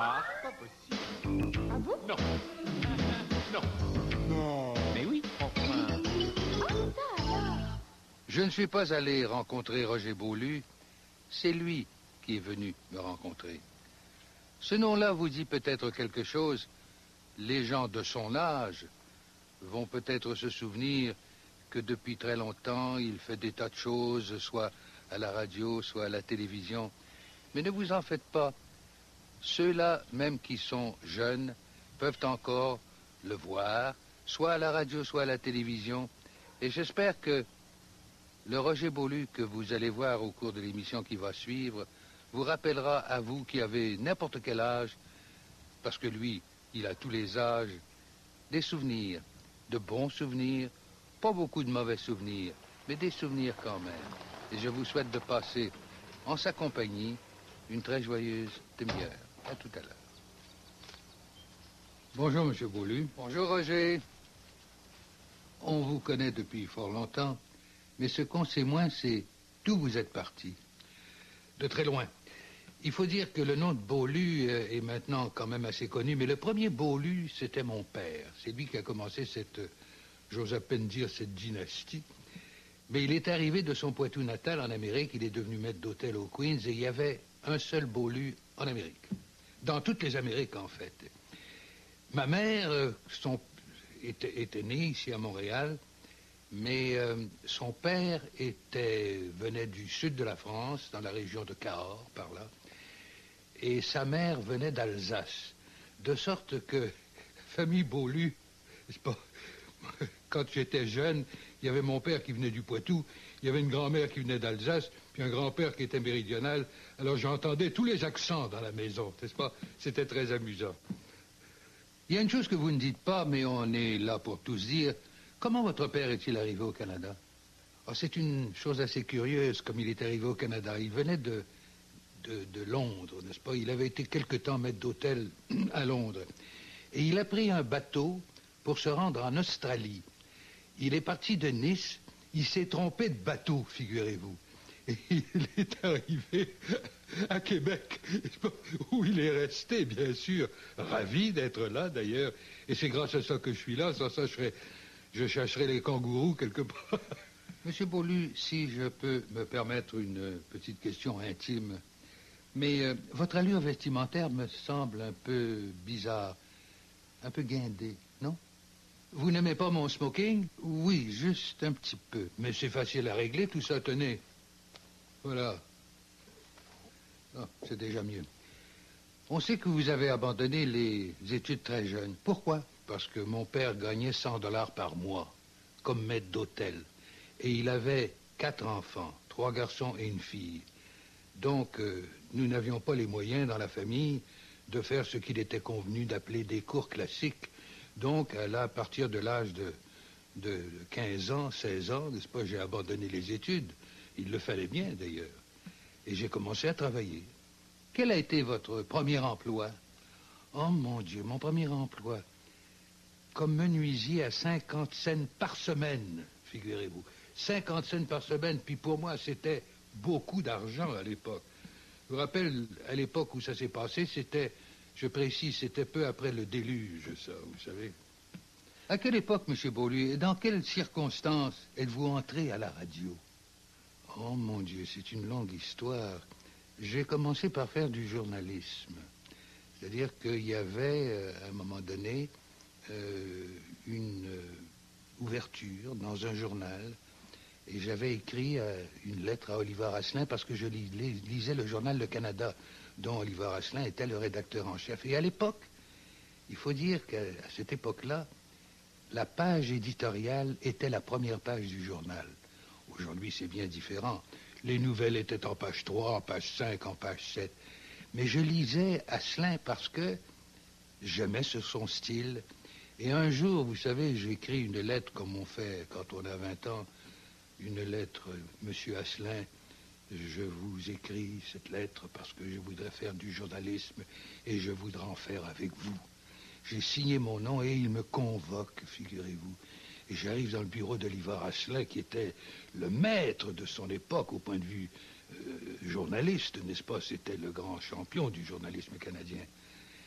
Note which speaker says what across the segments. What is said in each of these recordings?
Speaker 1: croire. Pas possible.
Speaker 2: Ah bon?
Speaker 1: Non. Non.
Speaker 3: Non.
Speaker 1: Mais oui, enfin.
Speaker 2: Ah, ça alors?
Speaker 4: Je ne suis pas allé rencontrer Roger Beaulieu, c'est lui qui est venu me rencontrer. Ce nom-là vous dit peut-être quelque chose. Les gens de son âge vont peut-être se souvenir que depuis très longtemps, il fait des tas de choses, soit à la radio, soit à la télévision. Mais ne vous en faites pas. Ceux-là, même qui sont jeunes, peuvent encore le voir, soit à la radio, soit à la télévision. Et j'espère que le Roger Beaulieu que vous allez voir au cours de l'émission qui va suivre vous rappellera à vous qui avez n'importe quel âge, parce que lui, il a tous les âges, des souvenirs, de bons souvenirs, pas beaucoup de mauvais souvenirs, mais des souvenirs quand même. Et je vous souhaite de passer en sa compagnie une très joyeuse demi-heure. À tout à l'heure. Bonjour, Monsieur Beaulieu. Bonjour, Roger. On vous connaît depuis fort longtemps, mais ce qu'on sait moins, c'est d'où vous êtes parti. De très loin. Il faut dire que le nom de Beaulieu est maintenant quand même assez connu, mais le premier Beaulieu, c'était mon père. C'est lui qui a commencé cette, j'ose à peine dire, cette dynastie. Mais il est arrivé de son Poitou natal en Amérique, il est devenu maître d'hôtel au Queens, et il y avait un seul Beaulieu en Amérique. Dans toutes les Amériques, en fait. Ma mère était née ici à Montréal, mais son père venait du sud de la France, dans la région de Cahors, par là, et sa mère venait d'Alsace. De sorte que, famille Beaulieu, c'est pas... Quand j'étais jeune, il y avait mon père qui venait du Poitou, il y avait une grand-mère qui venait d'Alsace, puis un grand-père qui était méridional. Alors j'entendais tous les accents dans la maison, n'est-ce pas? C'était très amusant. Il y a une chose que vous ne dites pas, mais on est là pour tous dire. Comment votre père est-il arrivé au Canada? Oh, c'est une chose assez curieuse, comme il est arrivé au Canada. Il venait de Londres, n'est-ce pas? Il avait été quelque temps maître d'hôtel à Londres. Et il a pris un bateau pour se rendre en Australie. Il est parti de Nice, il s'est trompé de bateau, figurez-vous. Et il est arrivé à Québec, où il est resté, bien sûr, ravi d'être là, d'ailleurs. Et c'est grâce à ça que je suis là, sans ça, je chercherais les kangourous quelque part. Monsieur Beaulieu, si je peux me permettre une petite question intime, mais votre allure vestimentaire me semble un peu bizarre, un peu guindée, non? Vous n'aimez pas mon smoking? Oui, juste un petit peu. Mais c'est facile à régler, tout ça, tenez. Voilà. Oh, c'est déjà mieux. On sait que vous avez abandonné les études très jeunes. Pourquoi? Parce que mon père gagnait 100 $ par mois, comme maître d'hôtel. Et il avait 4 enfants, 3 garçons et une fille. Donc, nous n'avions pas les moyens dans la famille de faire ce qu'il était convenu d'appeler des cours classiques. Donc, à partir de l'âge de 15 ans, 16 ans, n'est-ce pas, j'ai abandonné les études. Il le fallait bien, d'ailleurs. Et j'ai commencé à travailler. Quel a été votre premier emploi? Oh, mon Dieu, mon premier emploi. Comme menuisier à 50 cents par semaine, figurez-vous. 50 cents par semaine, puis pour moi, c'était beaucoup d'argent à l'époque. Je vous rappelle, à l'époque où ça s'est passé, c'était... Je précise, c'était peu après le déluge, ça, vous savez. À quelle époque, M. Beaulieu, et dans quelles circonstances êtes-vous entré à la radio? Oh, mon Dieu, c'est une longue histoire. J'ai commencé par faire du journalisme. C'est-à-dire qu'il y avait, à un moment donné, une ouverture dans un journal, et j'avais écrit une lettre à Oliver Asselin parce que je lisais le journal Le Canada, dont Oliver Asselin était le rédacteur en chef. Et à l'époque, il faut dire qu'à cette époque-là, la page éditoriale était la première page du journal. Aujourd'hui, c'est bien différent. Les nouvelles étaient en page 3, en page 5, en page 7. Mais je lisais Asselin parce que j'aimais son style. Et un jour, vous savez, j'ai écrit une lettre comme on fait quand on a 20 ans. Une lettre, Monsieur Asselin, je vous écris cette lettre parce que je voudrais faire du journalisme et je voudrais en faire avec vous. J'ai signé mon nom et il me convoque, figurez-vous. Et j'arrive dans le bureau d'Oliver Asselin, qui était le maître de son époque au point de vue journaliste, n'est-ce pas? C'était le grand champion du journalisme canadien.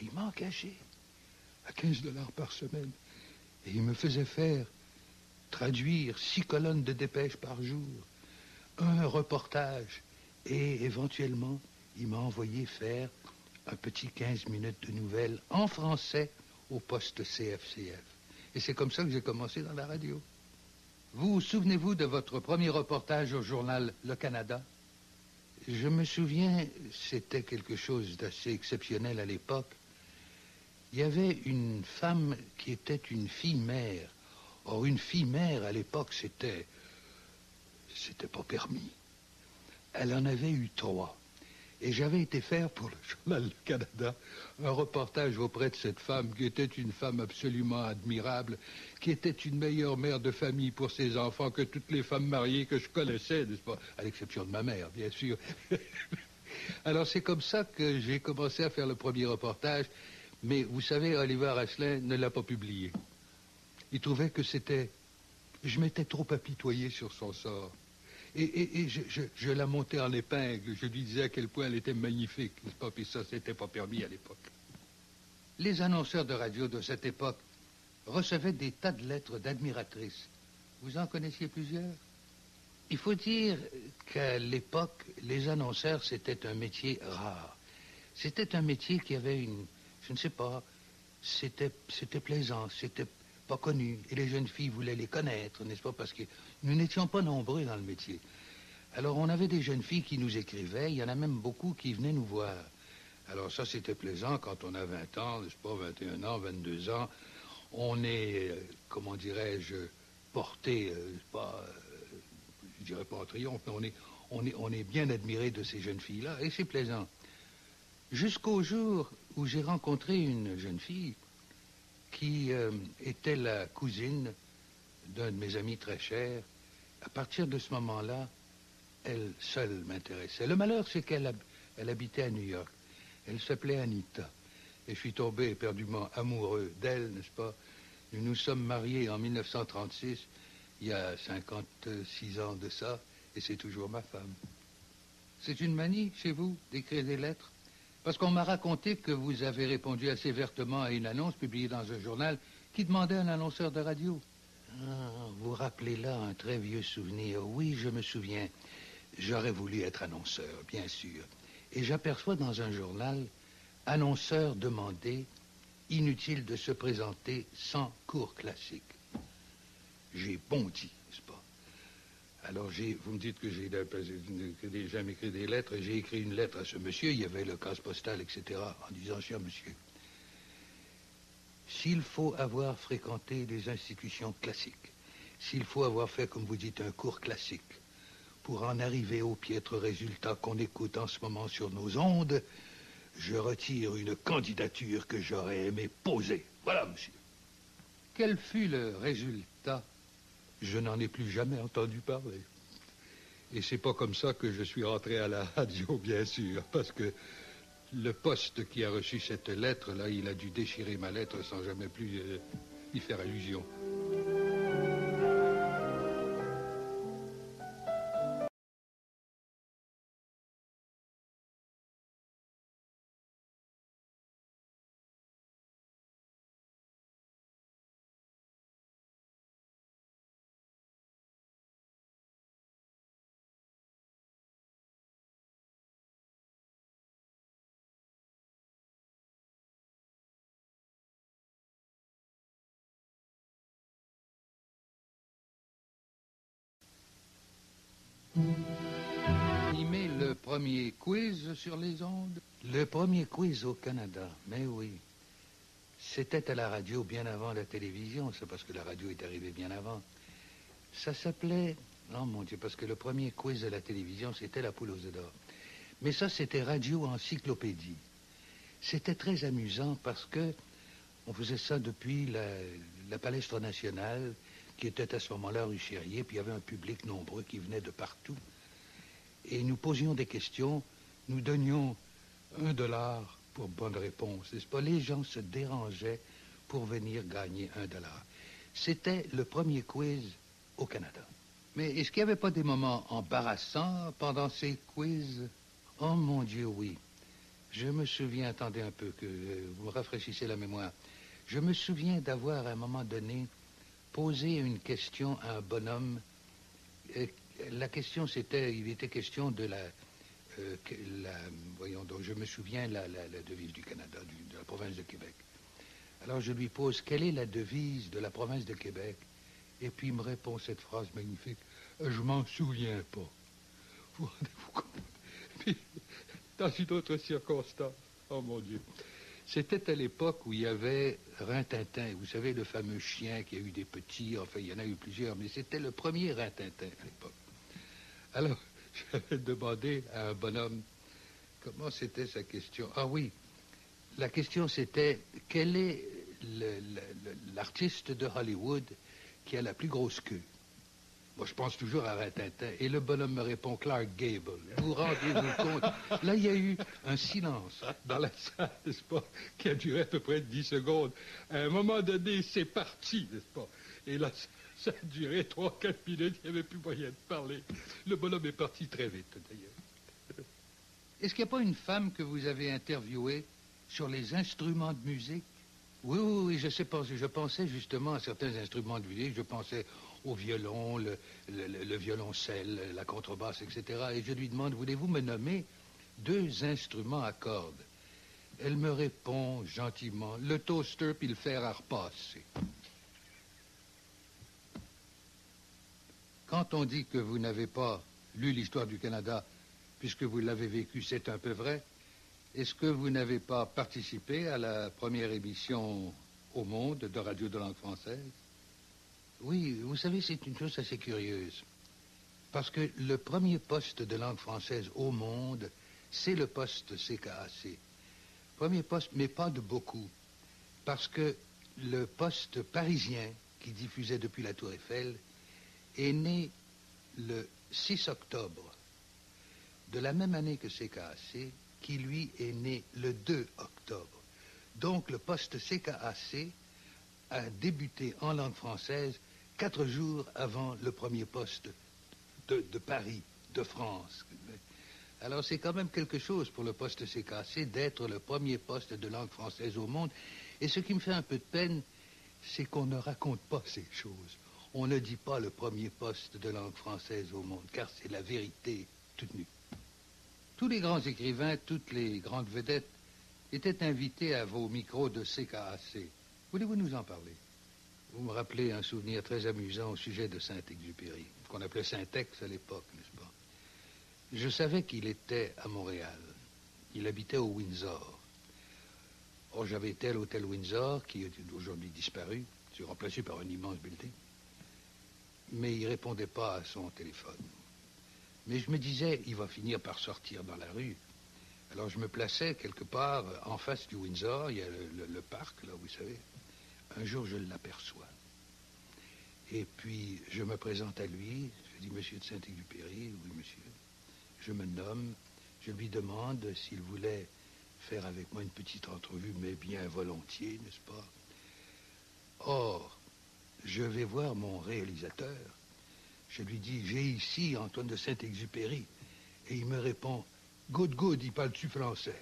Speaker 4: Et il m'a engagé à 15 $ par semaine. Et il me faisait traduire 6 colonnes de dépêche par jour, un reportage. Et éventuellement, il m'a envoyé faire un petit 15 minutes de nouvelles en français au poste CFCF. Et c'est comme ça que j'ai commencé dans la radio. Vous souvenez-vous de votre premier reportage au journal Le Canada? Je me souviens, c'était quelque chose d'assez exceptionnel à l'époque. Il y avait une femme qui était une fille-mère. Or, une fille-mère, à l'époque, c'était pas permis. Elle en avait eu 3. Et j'avais été faire pour le journal Le Canada un reportage auprès de cette femme qui était une femme absolument admirable, qui était une meilleure mère de famille pour ses enfants que toutes les femmes mariées que je connaissais, n'est-ce pas? À l'exception de ma mère, bien sûr. Alors c'est comme ça que j'ai commencé à faire le premier reportage. Mais vous savez, Oliver Asselin ne l'a pas publié. Il trouvait que je m'étais trop apitoyé sur son sort. Et je la montais en épingle. Je lui disais à quel point elle était magnifique, n'est-ce pas? Puis ça, c'était pas permis à l'époque. Les annonceurs de radio de cette époque recevaient des tas de lettres d'admiratrices. Vous en connaissiez plusieurs? Il faut dire qu'à l'époque, les annonceurs, c'était un métier rare. C'était un métier qui avait je ne sais pas, c'était plaisant, c'était pas connu. Et les jeunes filles voulaient les connaître, n'est-ce pas? Parce que nous n'étions pas nombreux dans le métier. Alors on avait des jeunes filles qui nous écrivaient, il y en a même beaucoup qui venaient nous voir. Alors ça, c'était plaisant quand on a 20 ans, n'est-ce pas, 21 ans, 22 ans. On est, comment dirais-je, porté, je dirais pas en triomphe, mais on est bien admiré de ces jeunes filles-là, et c'est plaisant. Jusqu'au jour où j'ai rencontré une jeune fille qui était la cousine d'un de mes amis très chers. À partir de ce moment-là, elle seule m'intéressait. Le malheur, c'est qu'elle habitait à New York. Elle s'appelait Anita. Et je suis tombé éperdument amoureux d'elle, n'est-ce pas? Nous nous sommes mariés en 1936, il y a 56 ans de ça, et c'est toujours ma femme. C'est une manie, chez vous, d'écrire des lettres? Parce qu'on m'a raconté que vous avez répondu assez vertement à une annonce publiée dans un journal qui demandait un annonceur de radio. Ah, vous rappelez là un très vieux souvenir. Oui, je me souviens. J'aurais voulu être annonceur, bien sûr. Et j'aperçois dans un journal, annonceur demandé, inutile de se présenter sans cours classique. J'ai bondi, n'est-ce pas? Alors vous me dites que j'ai jamais écrit des lettres. J'ai écrit une lettre à ce monsieur, il y avait le case postal, etc., en disant, cher monsieur, s'il faut avoir fréquenté les institutions classiques, s'il faut avoir fait, comme vous dites, un cours classique, pour en arriver au piètre résultat qu'on écoute en ce moment sur nos ondes, je retire une candidature que j'aurais aimé poser. Voilà, monsieur. Quel fut le résultat? Je n'en ai plus jamais entendu parler. Et c'est pas comme ça que je suis rentré à la radio, bien sûr, parce que le poste qui a reçu cette lettre-là, il a dû déchirer ma lettre sans jamais plus y faire allusion. Animer le premier quiz sur les ondes. Le premier quiz au Canada, mais oui. C'était à la radio bien avant la télévision, c'est parce que la radio est arrivée bien avant. Ça s'appelait... Non, mon Dieu, parce que le premier quiz de la télévision, c'était la poule aux œufs d'or. Mais ça, c'était Radio Encyclopédie. C'était très amusant parce que on faisait ça depuis la palestre nationale, qui était à ce moment-là rue Chérier, puis il y avait un public nombreux qui venait de partout. Et nous posions des questions, nous donnions $1 pour bonne réponse, n'est-ce pas? Les gens se dérangeaient pour venir gagner $1. C'était le premier quiz au Canada. Mais est-ce qu'il n'y avait pas des moments embarrassants pendant ces quiz? Oh mon Dieu, oui. Je me souviens, attendez un peu, que vous me rafraîchissez la mémoire. Je me souviens d'avoir, à un moment donné, posé une question à un bonhomme. La question, il était question de voyons donc, je me souviens, la devise du Canada, de la province de Québec. Alors je lui pose, quelle est la devise de la province de Québec? Et puis il me répond cette phrase magnifique, je m'en souviens pas. Vous rendez-vous compte? Puis, dans une autre circonstance, oh mon Dieu, c'était à l'époque où il y avait Rintintin, vous savez, le fameux chien qui a eu des petits, enfin il y en a eu plusieurs, mais c'était le premier Rintintin à l'époque. Alors, j'avais demandé à un bonhomme, comment c'était sa question? Ah oui, la question c'était, quel est l'artiste de Hollywood qui a la plus grosse queue? Moi, je pense toujours à Rintintin. Et le bonhomme me répond Clark Gable. Vous rendez-vous compte? Là, il y a eu un silence dans la salle, n'est-ce pas, qui a duré à peu près 10 secondes. À un moment donné, c'est parti, n'est-ce pas? Et là, ça a duré 3-4 minutes. Il n'y avait plus moyen de parler. Le bonhomme est parti très vite, d'ailleurs. Est-ce qu'il n'y a pas une femme que vous avez interviewée sur les instruments de musique? Oui, oui, oui, je pensais justement à certains instruments de musique. Je pensais au violon, le violoncelle, la contrebasse, etc. Et je lui demande, voulez-vous me nommer 2 instruments à cordes? Elle me répond gentiment, le toaster puis le fer à repasser. Quand on dit que vous n'avez pas lu l'histoire du Canada, puisque vous l'avez vécu, c'est un peu vrai. Est-ce que vous n'avez pas participé à la première émission au monde de radio de langue française? Oui, vous savez, c'est une chose assez curieuse. Parce que le premier poste de langue française au monde, c'est le poste CKAC. Premier poste, mais pas de beaucoup. Parce que le poste parisien, qui diffusait depuis la Tour Eiffel, est né le 6 octobre de la même année que CKAC, qui lui est né le 2 octobre. Donc le poste CKAC a débuté en langue française 4 jours avant le premier poste de Paris, de France. Alors c'est quand même quelque chose pour le poste CKAC d'être le premier poste de langue française au monde. Et ce qui me fait un peu de peine, c'est qu'on ne raconte pas ces choses. On ne dit pas le premier poste de langue française au monde, car c'est la vérité toute nue. Tous les grands écrivains, toutes les grandes vedettes étaient invités à vos micros de CKAC. Voulez-vous nous en parler? Vous me rappelez un souvenir très amusant au sujet de Saint-Exupéry, qu'on appelait Saint-Ex à l'époque, n'est-ce pas? Je savais qu'il était à Montréal. Il habitait au Windsor. Or, j'avais été à l'hôtel Windsor, qui est aujourd'hui disparu, c'est remplacé par un immense building. Mais il ne répondait pas à son téléphone. Mais je me disais, il va finir par sortir dans la rue. Alors je me plaçais quelque part en face du Windsor, il y a le parc, là, vous savez. Un jour, je l'aperçois. Et puis, je me présente à lui, je dis, monsieur de Saint-Exupéry, oui, monsieur. Je me nomme, je lui demande s'il voulait faire avec moi une petite entrevue, mais bien volontiers, n'est-ce pas? Or, je vais voir mon réalisateur. Je lui dis, j'ai ici Antoine de Saint-Exupéry. Et il me répond, good, good, il parle-tu français?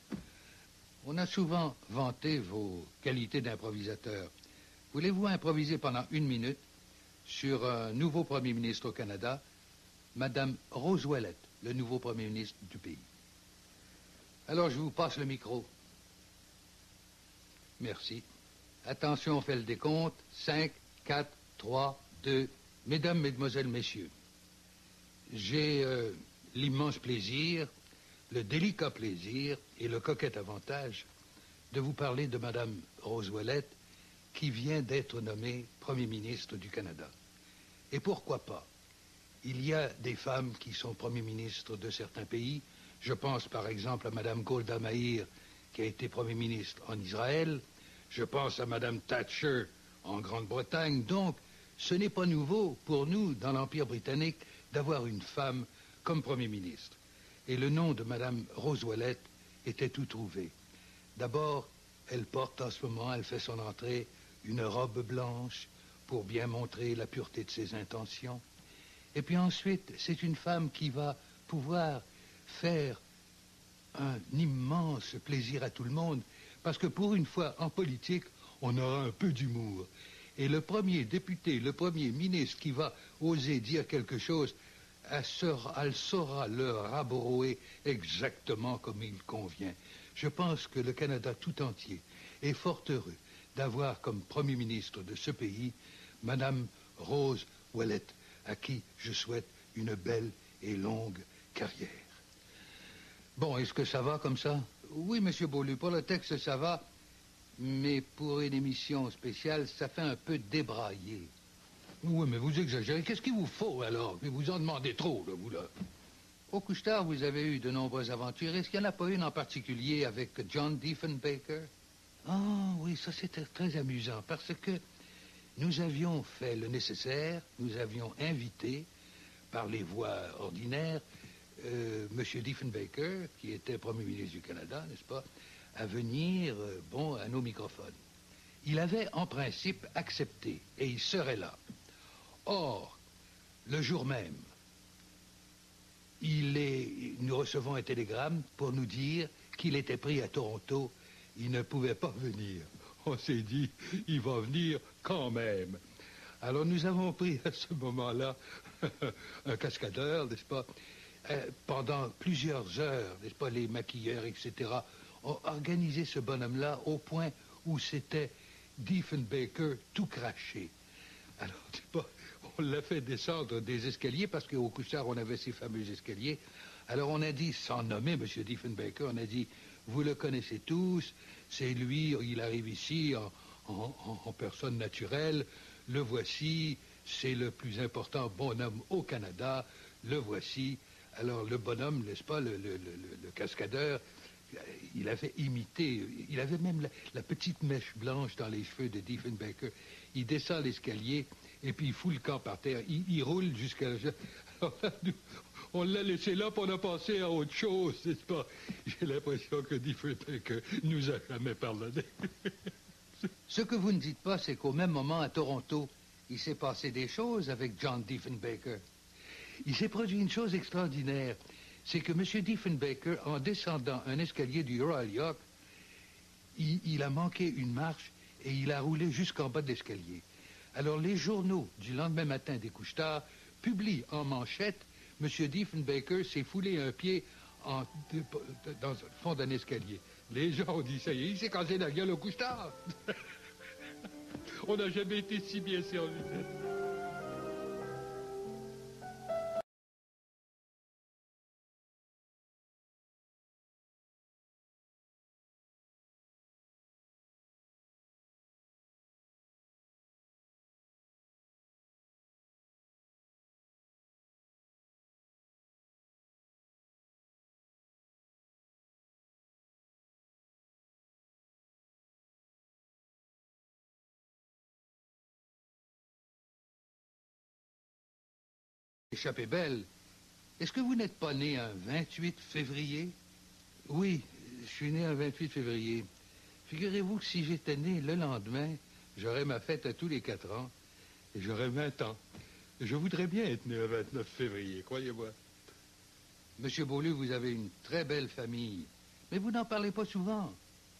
Speaker 4: On a souvent vanté vos qualités d'improvisateur. Voulez-vous improviser pendant 1 minute sur un nouveau Premier ministre au Canada, Madame Rose Ouellette, le nouveau Premier ministre du pays? Alors, je vous passe le micro. Merci. Attention, on fait le décompte. 5, 4, 3, 2. Mesdames, Mesdemoiselles, Messieurs, j'ai l'immense plaisir, le délicat plaisir et le coquet avantage de vous parler de Madame Rose Ouellette, qui vient d'être nommée Premier ministre du Canada. Et pourquoi pas? Il y a des femmes qui sont Premier ministre de certains pays. Je pense par exemple à Madame Golda Meir, qui a été Premier ministre en Israël. Je pense à Madame Thatcher en Grande-Bretagne. Donc, ce n'est pas nouveau pour nous, dans l'Empire britannique, d'avoir une femme comme Premier ministre. Et le nom de Madame Rose Ouellette était tout trouvé. D'abord, elle porte en ce moment, elle fait son entrée, une robe blanche pour bien montrer la pureté de ses intentions. Et puis ensuite, c'est une femme qui va pouvoir faire un immense plaisir à tout le monde, parce que pour une fois, en politique, on aura un peu d'humour. Et le premier député, le premier ministre qui va oser dire quelque chose, elle saura le rabrouer exactement comme il convient. Je pense que le Canada tout entier est fort heureux d'avoir comme premier ministre de ce pays Madame Rose Ouellette, à qui je souhaite une belle et longue carrière. Bon, est-ce que ça va comme ça? Oui, Monsieur Beaulieu, pour le texte, ça va, mais pour une émission spéciale, ça fait un peu débraillé. Oui, mais vous exagérez. Qu'est-ce qu'il vous faut, alors? Vous en demandez trop, là, vous, là. Au Couche-Tard, vous avez eu de nombreuses aventures. Est-ce qu'il n'y en a pas une en particulier avec John Diefenbaker? Ah, oui, ça, c'était très amusant, parce que nous avions fait le nécessaire, nous avions invité, par les voies ordinaires, M. Diefenbaker, qui était Premier ministre du Canada, n'est-ce pas, à venir, à nos microphones. Il avait, en principe, accepté, et il serait là. Or, le jour même, nous recevons un télégramme pour nous dire qu'il était pris à Toronto. Il ne pouvait pas venir. On s'est dit, il va venir quand même. Alors nous avons pris à ce moment-là un cascadeur, n'est-ce pas, pendant plusieurs heures, n'est-ce pas, les maquilleurs, etc., ont organisé ce bonhomme-là au point où c'était Diefenbaker tout craché. Alors, c'est pas, on l'a fait descendre des escaliers parce qu'au Couche-Tard, on avait ces fameux escaliers. Alors, on a dit, sans nommer M. Diefenbaker, on a dit, vous le connaissez tous, c'est lui, il arrive ici en personne naturelle, le voici, c'est le plus important bonhomme au Canada, le voici. Alors, le bonhomme, n'est-ce pas, le cascadeur, il avait imité, il avait même la petite mèche blanche dans les cheveux de Diefenbaker. Il descend l'escalier et puis il fout le camp par terre. Il roule jusqu'à... Alors là, on l'a laissé là pour on a passé à autre chose, n'est-ce pas? J'ai l'impression que Diefenbaker nous a jamais pardonné. Ce que vous ne dites pas, c'est qu'au même moment, à Toronto, il s'est passé des choses avec John Diefenbaker. Il s'est produit une chose extraordinaire. C'est que M. Diefenbaker, en descendant un escalier du Royal York, il a manqué une marche et il a roulé jusqu'en bas de l'escalier. Alors les journaux du lendemain matin des Couche-Tard publient en manchette « M. Diefenbaker s'est foulé un pied dans le fond d'un escalier ». Les gens ont dit « ça y est, il s'est cassé la gueule au Couche-Tard ». On n'a jamais été si bien servi. Échappée belle. Est-ce que vous n'êtes pas né un 28 février? Oui, je suis né un 28 février. Figurez-vous que si j'étais né le lendemain, j'aurais ma fête à tous les 4 ans et j'aurais 20 ans. Je voudrais bien être né un 29 février, croyez-moi. Monsieur Beaulieu, vous avez une très belle famille, mais vous n'en parlez pas souvent.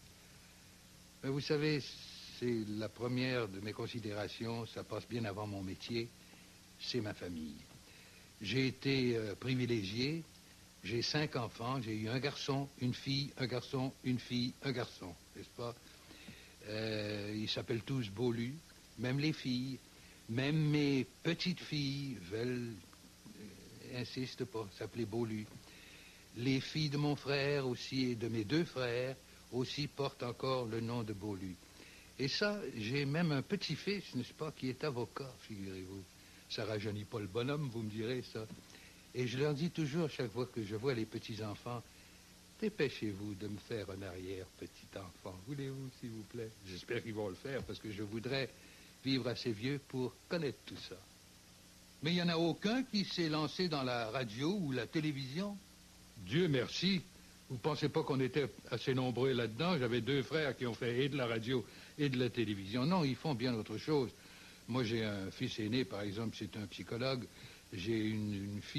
Speaker 4: Mais vous savez, c'est la première de mes considérations, ça passe bien avant mon métier, c'est ma famille. J'ai été privilégié, j'ai 5 enfants, j'ai eu un garçon, une fille, un garçon, une fille, un garçon, n'est-ce pas? Ils s'appellent tous Beaulieu, même les filles, même mes petites filles veulent, insistent pour s'appeler Beaulieu. Les filles de mon frère aussi et de mes 2 frères aussi portent encore le nom de Beaulieu. Et ça, j'ai même un petit-fils, n'est-ce pas, qui est avocat, figurez-vous. Ça rajeunit pas le bonhomme, vous me direz ça. Et je leur dis toujours, chaque fois que je vois les petits-enfants, dépêchez-vous de me faire un arrière-petit-enfant. Voulez-vous, s'il vous plaît? J'espère qu'ils vont le faire, parce que je voudrais vivre assez vieux pour connaître tout ça. Mais il n'y en a aucun qui s'est lancé dans la radio ou la télévision? Dieu merci. Vous ne pensez pas qu'on était assez nombreux là-dedans? J'avais 2 frères qui ont fait et de la radio et de la télévision. Non, ils font bien autre chose. Moi, j'ai un fils aîné, par exemple, c'est un psychologue. J'ai une fille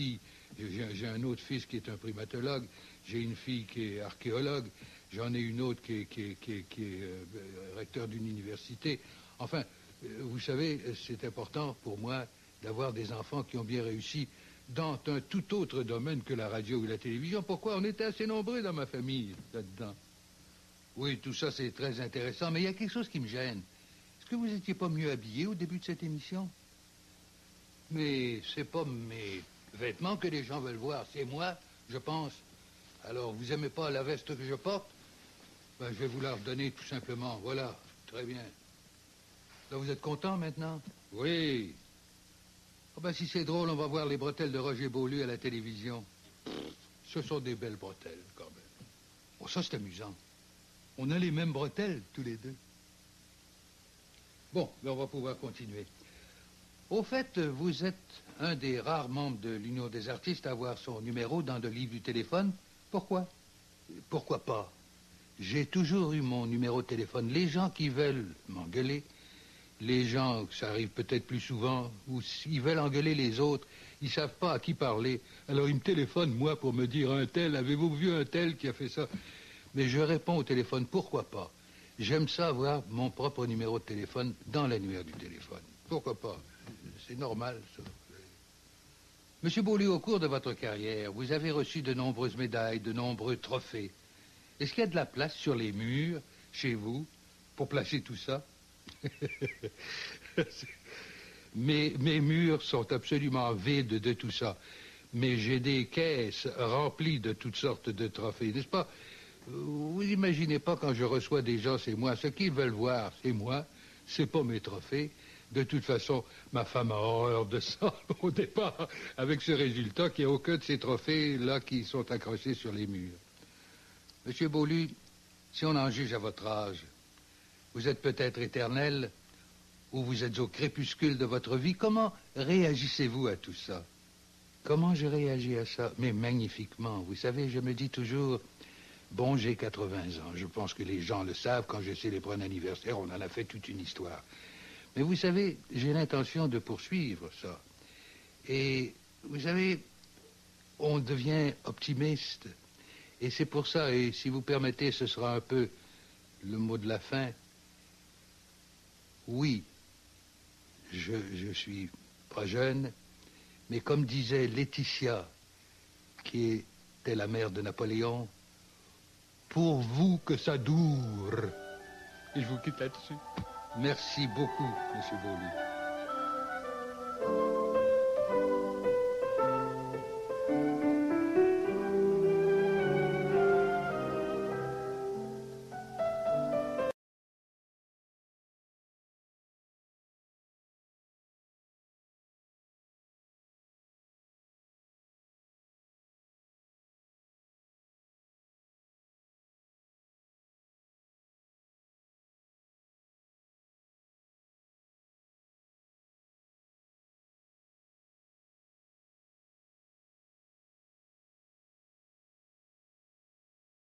Speaker 4: J'ai un autre fils qui est un primatologue, j'ai une fille qui est archéologue, j'en ai une autre qui est recteur d'une université. Enfin, vous savez, c'est important pour moi d'avoir des enfants qui ont bien réussi dans un tout autre domaine que la radio ou la télévision. Pourquoi? On était assez nombreux dans ma famille, là-dedans. Oui, tout ça, c'est très intéressant, mais il y a quelque chose qui me gêne. Est-ce que vous n'étiez pas mieux habillé au début de cette émission? Mais c'est pas mes vêtements que les gens veulent voir, c'est moi, je pense. Alors, vous aimez pas la veste que je porte? Ben, je vais vous la redonner tout simplement. Voilà, très bien. Là, vous êtes content maintenant? Oui. Oh ben, si c'est drôle, on va voir les bretelles de Roger Beaulieu à la télévision. Ce sont des belles bretelles, quand même. Oh, ça, c'est amusant. On a les mêmes bretelles, tous les deux. Bon, ben, on va pouvoir continuer. Au fait, vous êtes un des rares membres de l'Union des artistes à avoir son numéro dans le livre du téléphone. Pourquoi? Pourquoi pas? J'ai toujours eu mon numéro de téléphone. Les gens qui veulent m'engueuler, les gens, ça arrive peut-être plus souvent, ou s'ils veulent engueuler les autres, ils savent pas à qui parler. Alors ils me téléphonent, moi, pour me dire un tel, avez-vous vu un tel qui a fait ça? Mais je réponds au téléphone, pourquoi pas? J'aime ça avoir mon propre numéro de téléphone dans l'annuaire du téléphone. Pourquoi pas? C'est normal, ça. Monsieur Beaulieu, au cours de votre carrière, vous avez reçu de nombreuses médailles, de nombreux trophées. Est-ce qu'il y a de la place sur les murs, chez vous, pour placer tout ça? Mes murs sont absolument vides de tout ça. Mais j'ai des caisses remplies de toutes sortes de trophées, n'est-ce pas? Vous imaginez pas quand je reçois des gens, c'est moi. Ce qu'ils veulent voir, c'est moi. C'est pas mes trophées. De toute façon, ma femme a horreur de ça au départ, avec ce résultat qu'il n'y a aucun de ces trophées-là qui sont accrochés sur les murs. Monsieur Beaulieu, si on en juge à votre âge, vous êtes peut-être éternel, ou vous êtes au crépuscule de votre vie. Comment réagissez-vous à tout ça? Comment je réagis à ça? Mais magnifiquement. Vous savez, je me dis toujours, bon, j'ai 80 ans. Je pense que les gens le savent. Quand je célèbre un anniversaire, on en a fait toute une histoire. Mais vous savez, j'ai l'intention de poursuivre ça. Et vous savez, on devient optimiste. Et c'est pour ça, et si vous permettez, ce sera un peu le mot de la fin. Oui, je suis pas jeune, mais comme disait Laetitia, qui était la mère de Napoléon, pour vous que ça dure. Et je vous quitte là-dessus. Merci beaucoup, Monsieur Beaulieu.